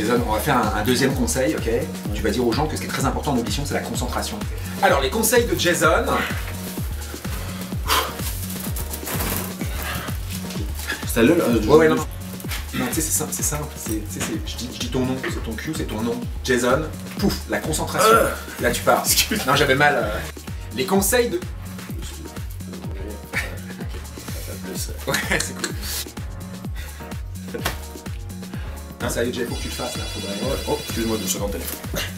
Jason, on va faire un deuxième conseil, ok? Tu vas dire aux gens que ce qui est très important en audition, c'est la concentration. Alors, les conseils de Jason. C'est le. Ouais, non. Non, tu sais, c'est simple. Je dis ton nom, c'est ton cue, c'est ton nom. Jason, pouf, la concentration. Là, tu pars. Non, j'avais mal. Les conseils de. Ouais, c'est cool. Non, sérieux, Jay, faut que tu le fasses là. Faudrait... Oh, excuse-moi 2 secondes téléphone.